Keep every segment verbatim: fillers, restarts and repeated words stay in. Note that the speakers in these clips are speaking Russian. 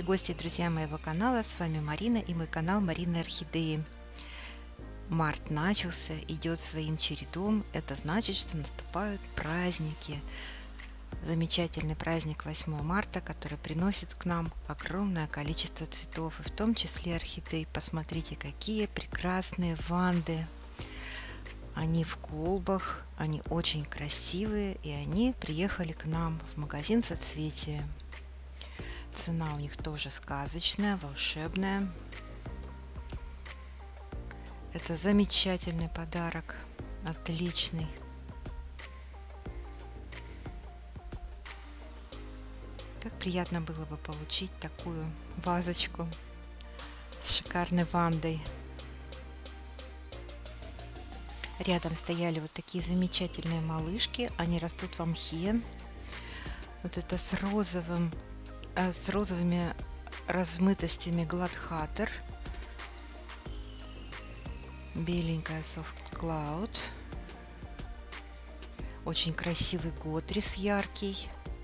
гости и друзья моего канала, с вами Марина и мой канал Марины Орхидеи. Март начался, идет своим чередом, это значит, что наступают праздники. Замечательный праздник восьмого марта, который приносит к нам огромное количество цветов, и в том числе орхидей. Посмотрите, какие прекрасные ванды. Они в колбах, они очень красивые, и они приехали к нам в магазин соцветия. Цена у них тоже сказочная, волшебная. Это замечательный подарок, отличный. Как приятно было бы получить такую вазочку с шикарной вандой. Рядом стояли вот такие замечательные малышки, они растут в мхе. Вот это с розовым, э, с розовыми размытостями Gladhatter. Беленькая Soft Cloud. Очень красивый Готрис яркий.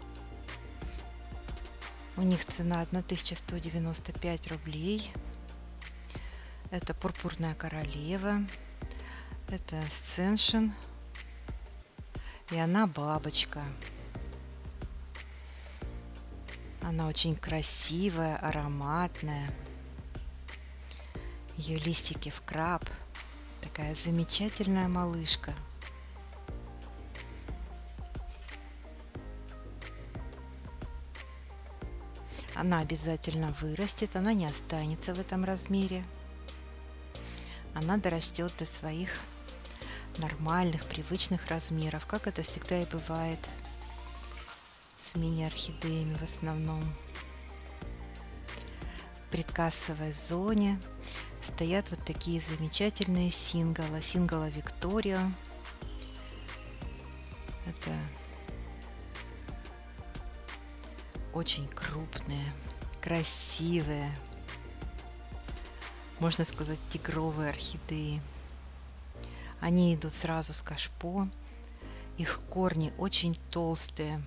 У них цена тысяча сто девяносто пять рублей. Это Пурпурная королева. Это Ascension. И она бабочка. Она очень красивая, ароматная. Ее листики в краб. Такая замечательная малышка. Она обязательно вырастет, она не останется в этом размере. Она дорастет до своих нормальных, привычных размеров, как это всегда и бывает с мини-орхидеями в основном. В предкассовой зоне стоят вот такие замечательные сингала. Сингала Виктория. Это очень крупные, красивые, можно сказать, тигровые орхидеи. Они идут сразу с кашпо. Их корни очень толстые.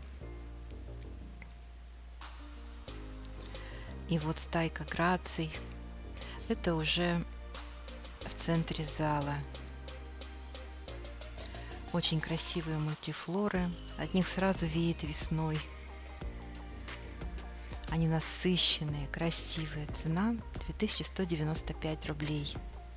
И вот стайка граций. Это уже в центре зала. Очень красивые мультифлоры. От них сразу веет весной. Они насыщенные, красивые. Цена две тысячи сто девяносто пять рублей.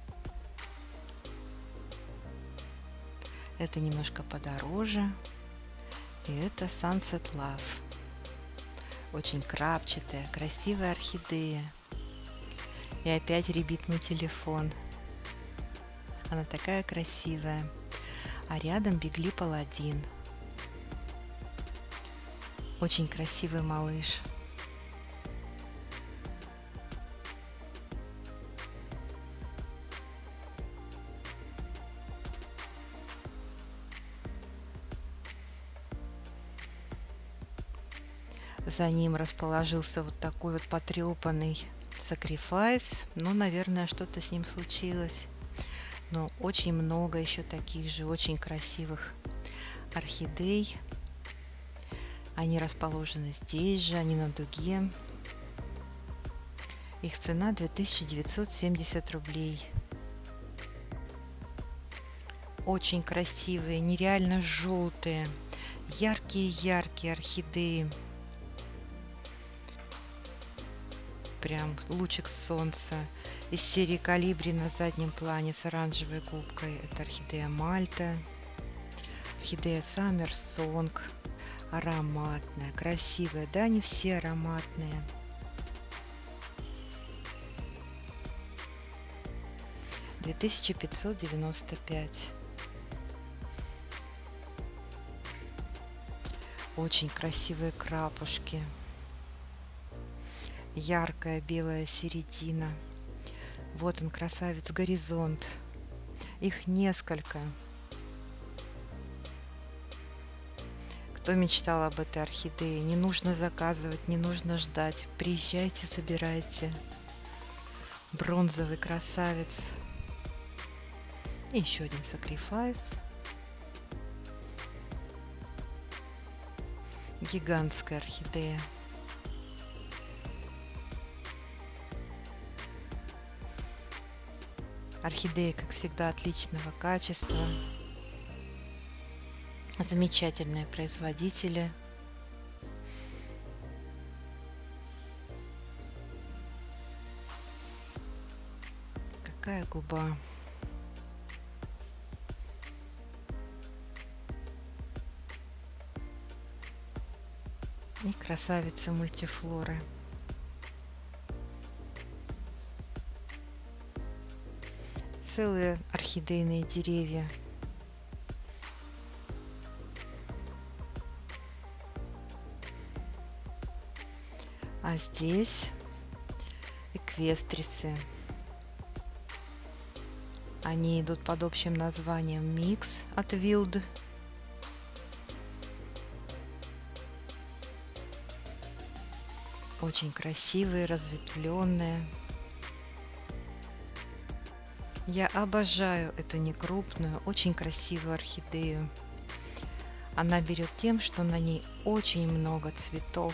Это немножко подороже. И это Sunset Love. Очень крапчатая, красивая орхидея. И опять ребит мой телефон. Она такая красивая. А рядом Бигли Паладин. Очень красивый малыш. За ним расположился вот такой вот потрепанный Sacrifice. Ну, наверное, что-то с ним случилось. Но очень много еще таких же очень красивых орхидей. Они расположены здесь же, они на дуге. Их цена две тысячи девятьсот семьдесят рублей. Очень красивые, нереально желтые, яркие-яркие орхидеи. Прям лучик солнца. Из серии Колибри на заднем плане с оранжевой губкой. Это орхидея Мальта. Орхидея Summer Song. Ароматная, красивая. Да, они все ароматные. две тысячи пятьсот девяносто пять. Очень красивые крапушки. Яркая белая середина. Вот он, красавец Горизонт. Их несколько. Кто мечтал об этой орхидее? Не нужно заказывать, не нужно ждать. Приезжайте, собирайте. Бронзовый красавец. И еще один Sacrifice. Гигантская орхидея. Орхидеи, как всегда, отличного качества. Замечательные производители. Какая губа. И красавицы мультифлоры. Целые орхидейные деревья. А здесь эквестрисы. Они идут под общим названием микс от Wild. Очень красивые, разветвленные. Я обожаю эту некрупную, очень красивую орхидею. Она берет тем, что на ней очень много цветов.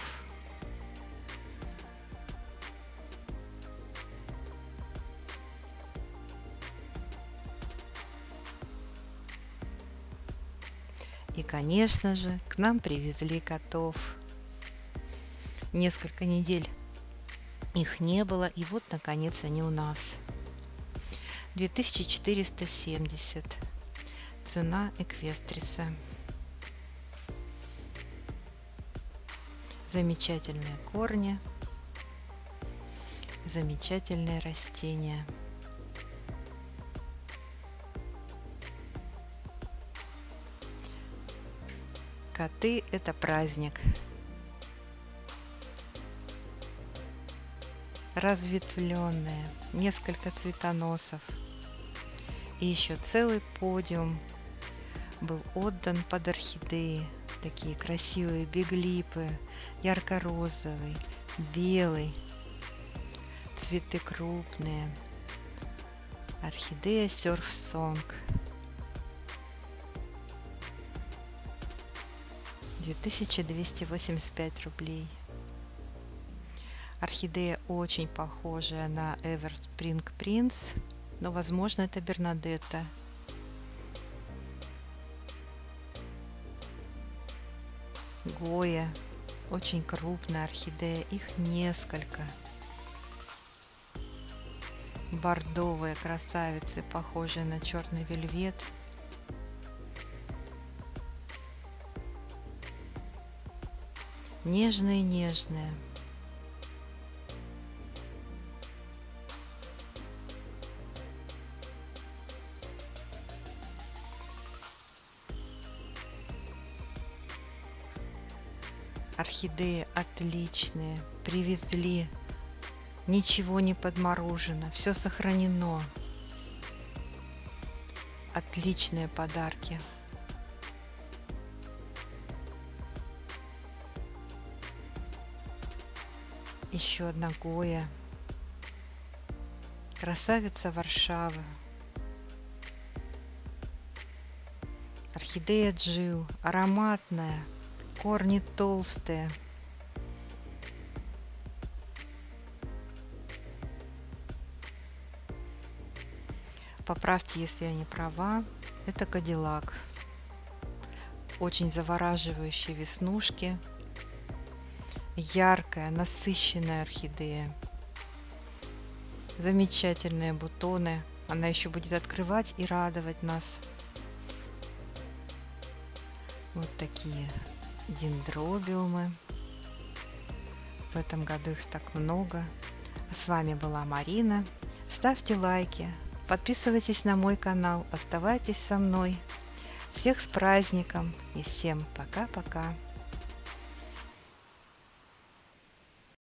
И, конечно же, к нам привезли котов. Несколько недель их не было, и вот, наконец, они у нас. две тысячи четыреста семьдесят. Цена эквестриса. Замечательные корни. Замечательные растения. Коты – это праздник. Разветвленные, несколько цветоносов. И еще целый подиум был отдан под орхидеи. Такие красивые биглипы, ярко-розовый, белый, цветы крупные. Орхидея Surf Song. две тысячи двести восемьдесят пять рублей. Орхидея очень похожая на Everspring Prince, но, возможно, это Бернадетта. Гоя. Очень крупная орхидея. Их несколько. Бордовые красавицы, похожие на черный вельвет. Нежные-нежные. Орхидеи отличные. Привезли. Ничего не подморожено. Все сохранено. Отличные подарки. Еще одна Гоя. Красавица Варшавы. Орхидея Джил. Ароматная. Корни толстые. Поправьте, если я не права. Это Кадиллак. Очень завораживающие веснушки. Яркая, насыщенная орхидея. Замечательные бутоны. Она еще будет открывать и радовать нас. Вот такие дендробиумы. В этом году их так много. С вами была Марина. Ставьте лайки, подписывайтесь на мой канал, оставайтесь со мной. Всех с праздником и всем пока-пока.